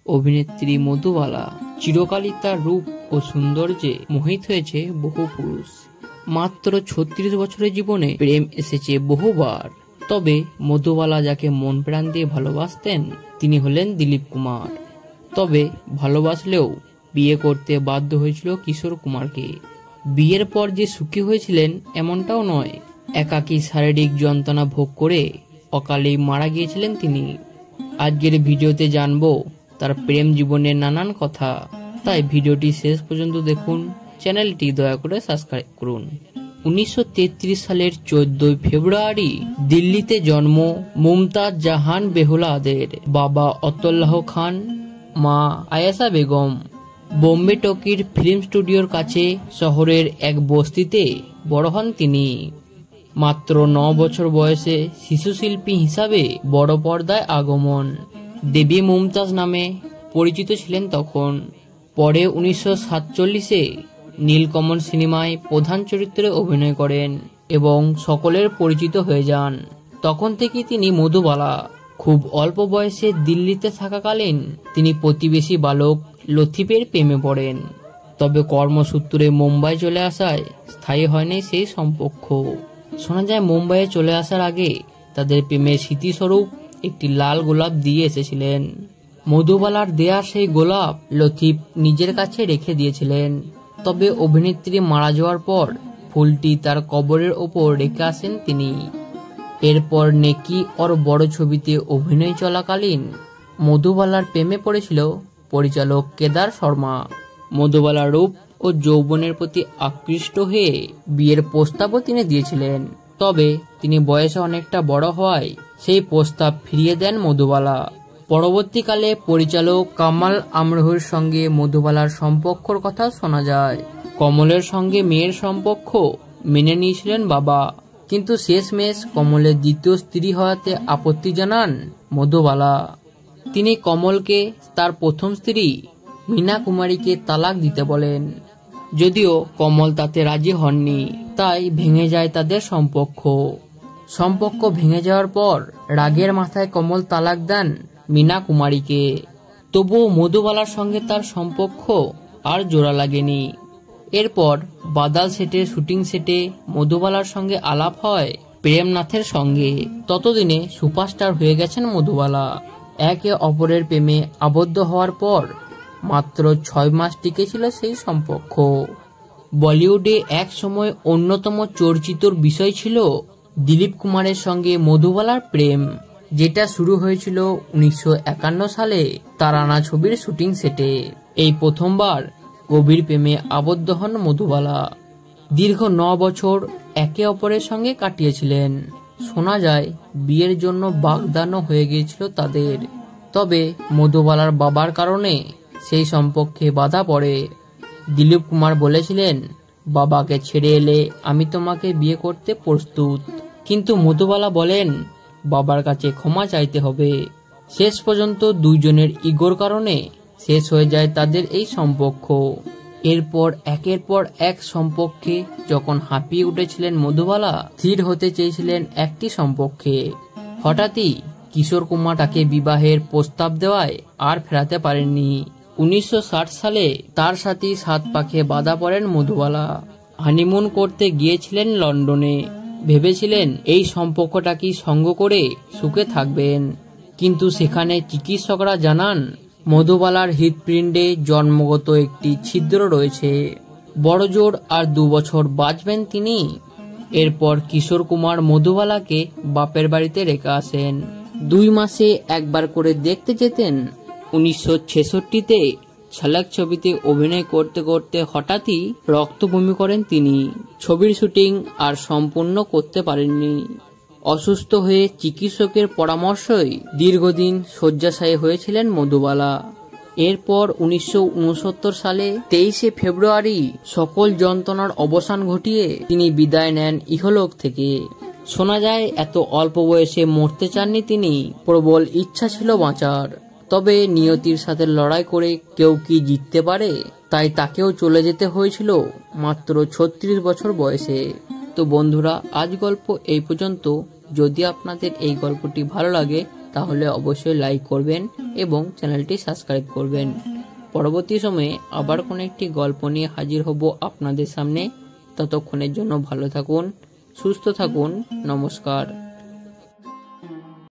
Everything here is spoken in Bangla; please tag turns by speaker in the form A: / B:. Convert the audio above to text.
A: অভিনেত্রী মধুবালা। চিরকালই তার রূপ ও সৌন্দর্যে মোহিত হয়েছে বহু পুরুষ। মাত্র 36 বছরের জীবনে প্রেম এসেছে বহুবার। তবে মধুবালা যাকে মন প্রাণ দিয়ে ভালোবাসতেন তিনি হলেন দিলীপ কুমার। তবে ভালোবাসলেও বিয়ে করতে বাধ্য হয়েছিল কিশোর কুমারকে। বিয়ের পর যে সুখী হয়েছিলেন এমনটাও নয়, একাকী শারীরিক যন্ত্রণা ভোগ করে অকালেই মারা গিয়েছিলেন তিনি। আজকের ভিডিওতে জানবো তার প্রেম জীবনের নানান কথা, তাই ভিডিওটি শেষ পর্যন্ত দেখুন। চ্যানেলটি দয়া করে সাবস্ক্রাইব করুন। 1933 সালের 14 ফেব্রুয়ারি দিল্লিতে জন্ম মুমতাজ জাহান বেহুলাদের। বাবা অতউল্লাহ খান, মা আয়েশা বেগম। বোম্বে টকির ফিল্ম স্টুডিওর কাছে শহরের এক বস্তিতে বড় হন তিনি। মাত্র 9 বছর বয়সে শিশু শিল্পী হিসাবে বড় পর্দায় আগমন। দেবী মুমতাজ নামে পরিচিত ছিলেন তখন। পরে 1947-এ নীলকমল সিনেমায় প্রধান চরিত্রে অভিনয় করেন এবং সকলের পরিচিত হয়ে যান। তখন থেকে তিনি মধুবালা। খুব অল্প বয়সে দিল্লিতে থাকাকালীন তিনি প্রতিবেশী বালক লতিফের প্রেমে পড়েন। তবে কর্মসূত্রে মুম্বাই চলে আসায় স্থায়ী হয়নি সেই সম্পর্ক। শোনা যায় মুম্বাইয়ে চলে আসার আগে তাদের প্রেমের স্মৃতিস্বরূপ একটি লাল গোলাপ দিয়ে এসেছিলেন। মধুবালার দেয়া সেই গোলাপ লতিফ নিজের কাছে রেখে দিয়েছিলেন। তবে অভিনেত্রী মারা যাওয়ার পর ফুলটি তার কবরের ওপর রেখে আসেন তিনি। এরপর নেকি ওর বড় ছবিতে অভিনয় চলাকালীন মধুবালার প্রেমে পড়েছিল পরিচালক কেদার শর্মা। মধুবালার রূপ ও যৌবনের প্রতি আকৃষ্ট হয়ে বিয়ের প্রস্তাবও তিনি দিয়েছিলেন। তবে তিনি বয়সে অনেকটা বড় হওয়ায় সেই প্রস্তাব ফিরিয়ে দেন মধুবালা। পরবর্তীকালে পরিচালক কামাল আমরোহের সঙ্গে মধুবালার সম্পর্কর কথা শোনা যায়। কমলের সঙ্গে মেয়ের সম্পর্ক মেনে নিয়েছিলেন বাবা, কিন্তু শেষমেশ কমলের দ্বিতীয় স্ত্রী হওয়াতে আপত্তি জানান মধুবালা। তিনি কমলকে তার প্রথম স্ত্রী মীনা কুমারীকে তালাক দিতে বলেন। যদিও কমল তাতে রাজি হননি, তাই ভেঙে যায় তাদের সম্পর্ক ভেঙে যাওয়ার পর রাগের মাথায় কমল তালাক দেন মীনা কুমারীকে। তবুও মধুবালার সঙ্গে তার সম্পর্ক আর জোড়া লাগেনি। এরপর বাদাল সেটের শুটিং সেটে মধুবালার সঙ্গে আলাপ হয় প্রেমনাথের সঙ্গে। ততদিনে সুপারস্টার হয়ে গেছেন মধুবালা। একে অপরের প্রেমে আবদ্ধ হওয়ার পর মাত্র 6 মাস টিকেছিল সেই সম্পর্ক। বলিউডে এক সময় অন্যতম চর্চিত বিষয় ছিল দিলীপ কুমারের সঙ্গে মধুবালার প্রেম, যেটা শুরু হয়েছিল 1951 সালে তারানা ছবির শুটিং সেটে। এই প্রথমবার গভীর প্রেমে আবদ্ধ হন মধুবালা। দীর্ঘ 9 বছর একে অপরের সঙ্গে কাটিয়েছিলেন। শোনা যায় বিয়ের জন্য বাগদানও হয়ে গিয়েছিল তাদের। তবে মধুবালার বাবার কারণে সেই সম্পর্কে বাধা পড়ে। দিলীপ কুমার বলেছিলেন, বাবাকে ছেড়ে এলে আমি তোমাকে বিয়ে করতে প্রস্তুত। কিন্তু মধুবালা বলেন বাবার কাছে ক্ষমা চাইতে হবে। শেষ পর্যন্ত দুইজনের ইগোর কারণে শেষ হয়ে যায় তাদের এই সম্পর্ক। এরপর একের পর এক সম্পর্কে যখন হাঁপিয়ে উঠেছিলেন মধুবালা, স্থির হতে চেয়েছিলেন একটি সম্পর্কে। হঠাৎই কিশোর কুমার তাকে বিবাহের প্রস্তাব দেওয়ায় আর ফেরাতে পারেননি। 1960 সালে তার সাথে 7 পাকে বাধা পড়েন মধুবালা। হানিমুন করতে গিয়েছিলেন লন্ডনে। ভেবেছিলেন এই সম্পর্কটাকে সঙ্গ করে সুখে থাকবেন, কিন্তু সেখানে চিকিৎসকরা জানান মধুবালার হৃৎপিণ্ডে জন্মগত একটি ছিদ্র রয়েছে। বড়জোর আর 2 বছর বাঁচবেন তিনি। এরপর কিশোর কুমার মধুবালাকে বাপের বাড়িতে রেখে আসেন। 2 মাসে একবার করে দেখতে যেতেন। 1966-তে ঝলক ছবিতে অভিনয় করতে করতে হঠাৎই রক্তবমি করেন তিনি। ছবির শুটিং আর সম্পূর্ণ করতে পারেননি। অসুস্থ হয়ে চিকিৎসকের পরামর্শই দীর্ঘদিন শয্যাশায়ী হয়েছিলেন মধুবালা। এরপর 1969 সালে 23 ফেব্রুয়ারি সকল যন্ত্রণার অবসান ঘটিয়ে তিনি বিদায় নেন ইহলোক থেকে। শোনা যায় এত অল্প বয়সে মরতে চাননি তিনি, প্রবল ইচ্ছা ছিল বাঁচার। তবে নিয়তির সাথে লড়াই করে কেউ কি জিততে পারে, তাই তাকেও চলে যেতে হয়েছিল মাত্র 36 বছর বয়সে। তো বন্ধুরা, আজ গল্প এই পর্যন্ত। যদি আপনাদের এই গল্পটি ভালো লাগে তাহলে অবশ্যই লাইক করবেন এবং চ্যানেলটি সাবস্ক্রাইব করবেন। পরবর্তী সময়ে আবার কোনো একটি গল্প নিয়ে হাজির হব আপনাদের সামনে। ততক্ষণের জন্য ভালো থাকুন, সুস্থ থাকুন। নমস্কার।